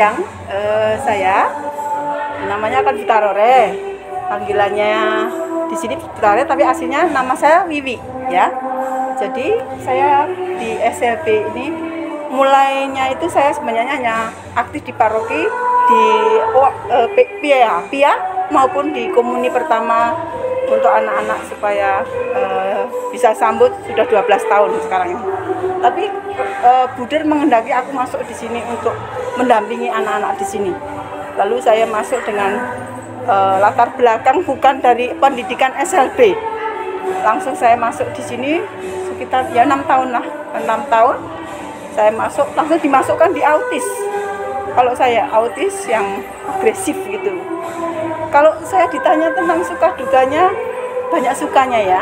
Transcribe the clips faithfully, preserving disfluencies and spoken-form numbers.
siang, eh, saya namanya kan Vitarore, panggilannya di sini Vitarore, tapi aslinya nama saya Wiwi ya. Jadi saya di S L B ini mulainya itu saya sebenarnya hanya aktif di paroki di oh, eh, Pia, Pia maupun di komuni pertama untuk anak-anak supaya uh, bisa sambut sudah dua belas tahun sekarang ini. Tapi uh, Buder menghendaki aku masuk di sini untuk mendampingi anak-anak di sini. Lalu saya masuk dengan uh, latar belakang bukan dari pendidikan S L B. Langsung saya masuk di sini sekitar ya enam tahun lah, enam tahun saya masuk langsung dimasukkan di autis. Kalau saya autis yang agresif gitu. Kalau saya ditanya tentang suka dukanya, banyak sukanya ya.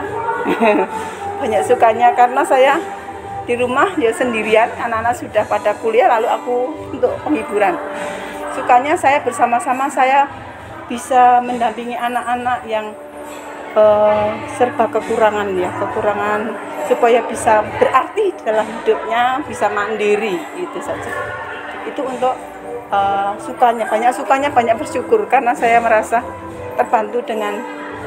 Banyak sukanya karena saya di rumah ya sendirian, anak-anak sudah pada kuliah, lalu aku untuk penghiburan. Sukanya saya bersama-sama saya bisa mendampingi anak-anak yang uh, serba kekurangan ya, kekurangan supaya bisa berarti dalam hidupnya, bisa mandiri, itu saja. Itu untuk uh, sukanya, banyak sukanya, banyak bersyukur karena saya merasa terbantu dengan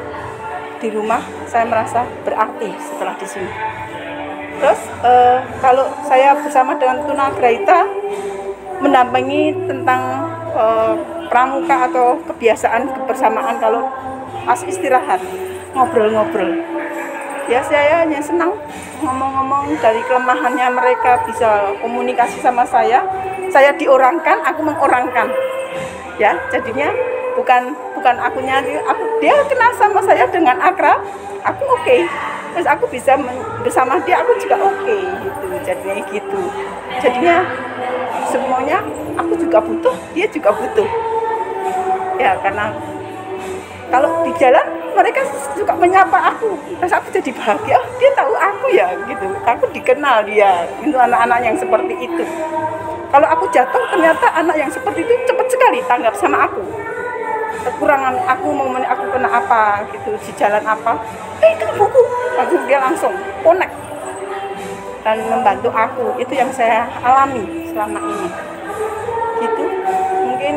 di rumah, saya merasa berarti setelah di sini. Terus uh, kalau saya bersama dengan Tunagrahita mendampingi tentang uh, pramuka atau kebiasaan kebersamaan kalau pas istirahat ngobrol-ngobrol. Ya saya hanya senang ngomong-ngomong dari kelemahannya mereka bisa komunikasi sama saya. Saya diorangkan, aku mengorangkan. Ya, jadinya bukan bukan akunya, aku dia kenal sama saya dengan akrab, aku oke. Okay. Terus aku bisa bersama dia, aku juga oke okay, gitu. Jadinya gitu. Jadinya semuanya aku juga butuh, dia juga butuh. Ya, karena kalau di jalan mereka suka menyapa aku, terus aku jadi bahagia. Oh, dia tahu aku ya, gitu. Aku dikenal dia. Itu anak-anak yang seperti itu. Kalau aku jatuh, ternyata anak yang seperti itu cepat sekali tanggap sama aku. Kekurangan aku, momen aku kena apa, gitu di jalan apa. Eh, itu buku. Langsung dia langsung connect dan membantu aku. Itu yang saya alami selama ini. Gitu. Mungkin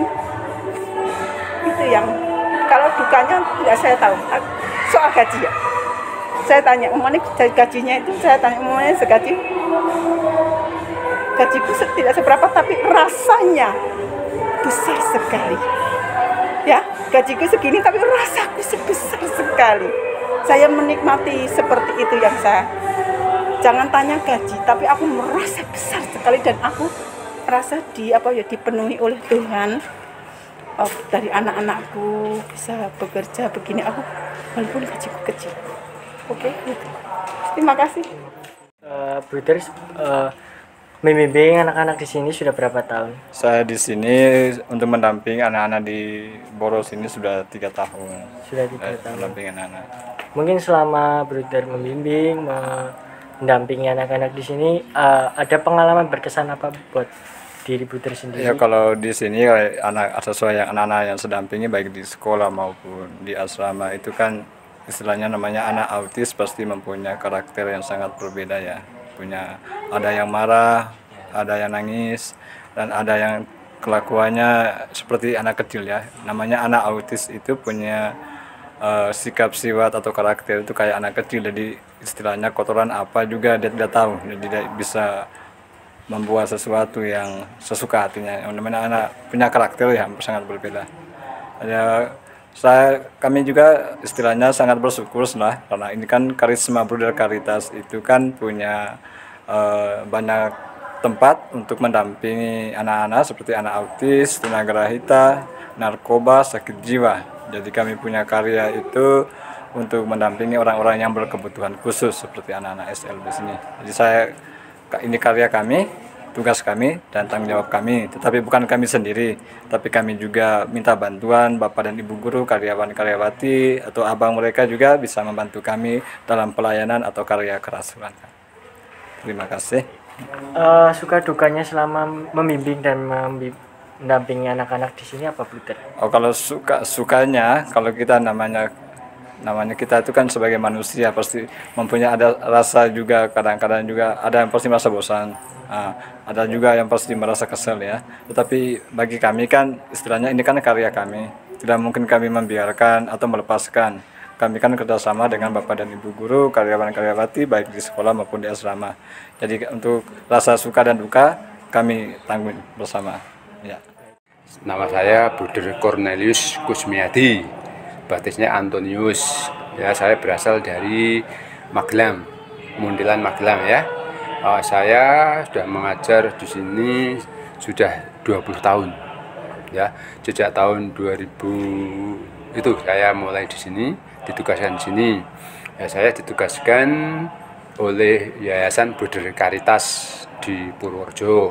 itu yang. Kalau dukanya tidak saya tahu, soal gaji ya. Saya tanya, umumnya gajinya itu, saya tanya umumnya segaji. Gajiku tidak seberapa, tapi rasanya besar sekali. Ya, gajiku segini, tapi rasaku sebesar sekali. Saya menikmati seperti itu yang saya. Jangan tanya gaji, tapi aku merasa besar sekali dan aku merasa di apa ya dipenuhi oleh Tuhan. Oh, dari anak-anakku bisa bekerja begini, aku walaupun gajiku kecil. Oke, gitu. Terima kasih. Uh, Buder uh, membimbing anak-anak di sini sudah berapa tahun? Saya di sini untuk mendamping anak-anak di Boros ini sudah tiga tahun. Sudah tiga eh, tahun. Mendamping anak-anak. Mungkin selama Buder membimbing, mendampingi anak-anak di sini, uh, ada pengalaman berkesan apa buat diri Buder sendiri? Ya, kalau di sini anak sesuai yang anak-anak yang sedampingi baik di sekolah maupun di asrama itu kan istilahnya namanya anak autis, pasti mempunyai karakter yang sangat berbeda ya. Punya ada yang marah, ada yang nangis, dan ada yang kelakuannya seperti anak kecil ya. Namanya anak autis itu punya uh, sikap sifat atau karakter itu kayak anak kecil, jadi istilahnya kotoran apa juga dia tidak tahu, dia tidak bisa membuat sesuatu yang sesuka hatinya. Yang namanya anak punya karakter yang sangat berbeda. Ya, saya kami juga istilahnya sangat bersyukur lah karena ini kan karisma Bruder Caritas itu kan punya uh, banyak tempat untuk mendampingi anak-anak seperti anak autis, tunagrahita, narkoba, sakit jiwa. Jadi kami punya karya itu untuk mendampingi orang-orang yang berkebutuhan khusus seperti anak-anak S L B sini. Jadi saya ini karya kami, tugas kami dan tanggung jawab kami, tetapi bukan kami sendiri, tapi kami juga minta bantuan Bapak dan Ibu guru, karyawan-karyawati atau abang mereka juga bisa membantu kami dalam pelayanan atau karya kerasulan. Terima kasih. Uh, suka dukanya selama membimbing dan mendampingi anak-anak di sini apa, Buder? Oh, kalau suka sukanya, kalau kita namanya namanya kita itu kan sebagai manusia pasti mempunyai ada rasa juga, kadang-kadang juga ada yang pasti merasa bosan. Nah, ada juga yang pasti merasa kesel ya. Tetapi bagi kami kan istilahnya ini kan karya kami. Tidak mungkin kami membiarkan atau melepaskan. Kami kan kerjasama dengan Bapak dan Ibu guru, karyawan-karyawati baik di sekolah maupun di asrama. Jadi untuk rasa suka dan duka kami tanggung bersama. Ya. Nama saya Bruder Cornelius Kusmiadi, baptisnya Antonius. Ya, saya berasal dari Magelang, Muntilan Magelang ya. Uh, saya sudah mengajar di sini sudah dua puluh tahun. Ya, sejak tahun dua ribu itu saya mulai di sini, ditugaskan di sini. Ya, saya ditugaskan oleh Yayasan Bruder Caritas di Purworejo.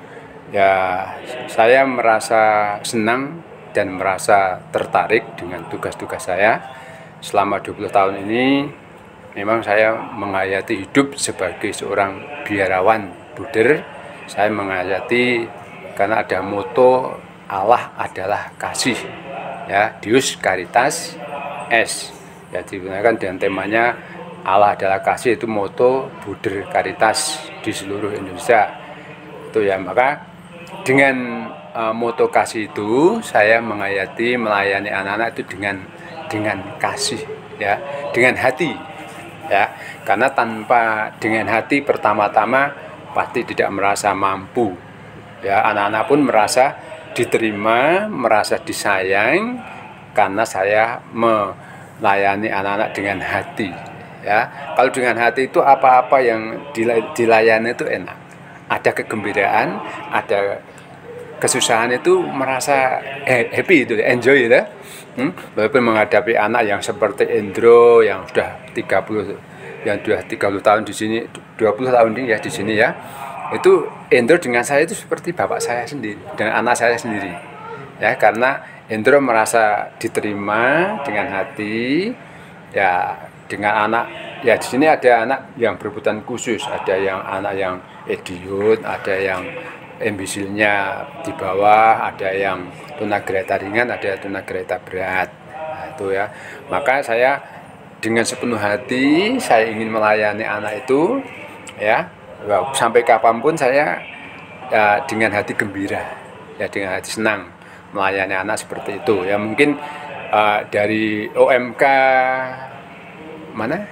Ya, saya merasa senang dan merasa tertarik dengan tugas-tugas saya. Selama dua puluh tahun ini memang saya menghayati hidup sebagai seorang biarawan Bruder. Saya menghayati karena ada moto Allah adalah kasih. Ya, Deus Caritas Est. Ya, digunakan dengan temanya Allah adalah kasih, itu moto Bruder Caritas di seluruh Indonesia. Itu ya, maka dengan uh, moto kasih itu saya menghayati melayani anak-anak itu dengan dengan kasih ya, dengan hati ya, karena tanpa dengan hati pertama-tama pasti tidak merasa mampu ya. Anak-anak pun merasa diterima, merasa disayang karena saya melayani anak-anak dengan hati ya. Kalau dengan hati itu apa-apa yang dilayani itu enak, ada kegembiraan, ada kesusahan itu merasa happy itu, enjoy ya. Hmm? Walaupun menghadapi anak yang seperti Endro yang sudah tiga puluh yang sudah tiga puluh tahun di sini, dua puluh tahun ini ya di sini ya. Itu Endro dengan saya itu seperti bapak saya sendiri, dengan anak saya sendiri. Ya, karena Endro merasa diterima dengan hati ya, dengan anak ya. Di sini ada anak yang berkebutuhan khusus, ada yang anak yang idiot, ada yang ambisilnya di bawah, ada yang tunagrahita ringan, ada tunagrahita berat. Nah, itu ya. Maka saya dengan sepenuh hati saya ingin melayani anak itu ya, sampai kapanpun saya ya, dengan hati gembira ya, dengan hati senang melayani anak seperti itu ya. Mungkin uh, dari O M K mana?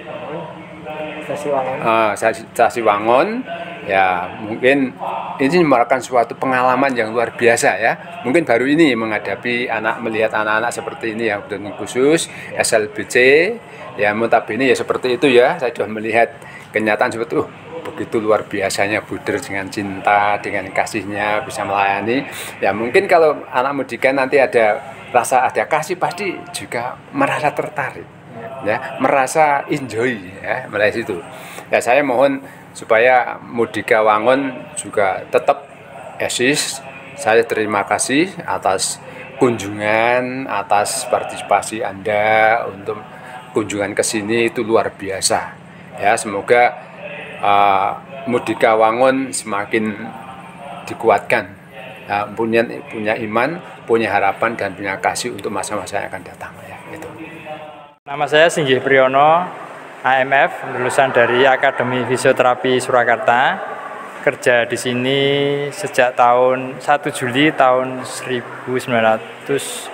Stasi Wangon. Uh, Stasi Wangon ya, mungkin ini merupakan suatu pengalaman yang luar biasa ya. Mungkin baru ini menghadapi anak, melihat anak-anak seperti ini yang berkebutuhan khusus S L B C ya, notabene ya seperti itu ya. Saya sudah melihat kenyataan seperti itu. Uh, begitu luar biasanya Bruder dengan cinta, dengan kasihnya bisa melayani ya. Mungkin kalau anak mudikan nanti ada rasa ada kasih, pasti juga merasa tertarik ya, merasa enjoy ya, mulai situ ya. Saya mohon supaya Mudika Wangon juga tetap eksis. Saya terima kasih atas kunjungan, atas partisipasi Anda untuk kunjungan ke sini, itu luar biasa ya. Semoga uh, Mudika Wangon semakin dikuatkan, uh, punya punya iman, punya harapan dan punya kasih untuk masa-masa yang akan datang ya. Itu. Nama saya Singgih Priyono, A M F, lulusan dari Akademi Fisioterapi Surakarta. Kerja di sini sejak tahun satu Juli tahun seribu sembilan ratus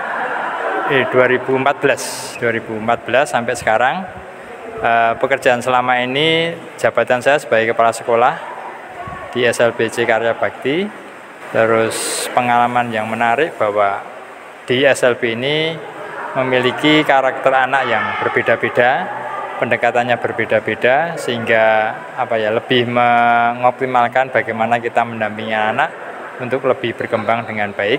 eh dua ribu empat belas sampai sekarang. Uh, pekerjaan selama ini jabatan saya sebagai kepala sekolah di S L B C Karya Bakti. Terus pengalaman yang menarik bahwa di S L B ini memiliki karakter anak yang berbeda-beda, pendekatannya berbeda-beda, sehingga apa ya, lebih mengoptimalkan bagaimana kita mendampingi anak untuk lebih berkembang dengan baik.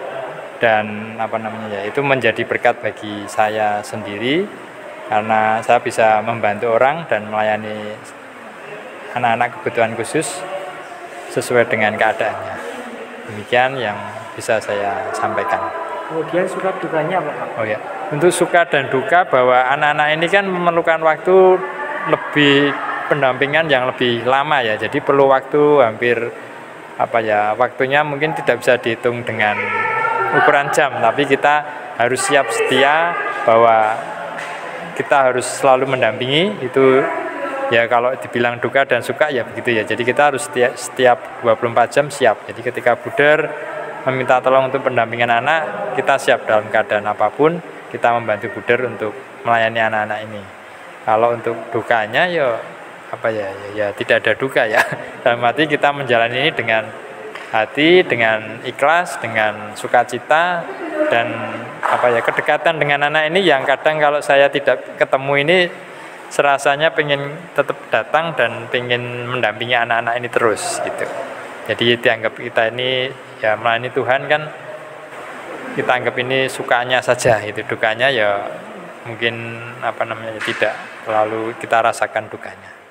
Dan apa namanya ya, itu menjadi berkat bagi saya sendiri karena saya bisa membantu orang dan melayani anak-anak kebutuhan khusus sesuai dengan keadaannya. Demikian yang bisa saya sampaikan. Kemudian suka dukanya apa Pak? Oh ya, untuk suka dan duka bahwa anak-anak ini kan memerlukan waktu lebih, pendampingan yang lebih lama ya. Jadi perlu waktu hampir apa ya, waktunya mungkin tidak bisa dihitung dengan ukuran jam, tapi kita harus siap setia bahwa kita harus selalu mendampingi. Itu ya kalau dibilang duka dan suka ya begitu ya. Jadi kita harus setiap, setiap dua puluh empat jam siap. Jadi ketika Buder meminta tolong untuk pendampingan anak, kita siap dalam keadaan apapun, kita membantu Buder untuk melayani anak-anak ini. Kalau untuk dukanya ya apa ya, ya, ya tidak ada duka ya. Dalam arti kita menjalani ini dengan hati, dengan ikhlas, dengan sukacita, dan apa ya, kedekatan dengan anak ini yang kadang kalau saya tidak ketemu ini serasanya pengen tetap datang dan pengen mendampingi anak-anak ini terus gitu. Jadi dianggap kita ini ya melayani Tuhan kan, kita anggap ini sukanya saja, itu dukanya ya mungkin apa namanya tidak terlalu kita rasakan dukanya.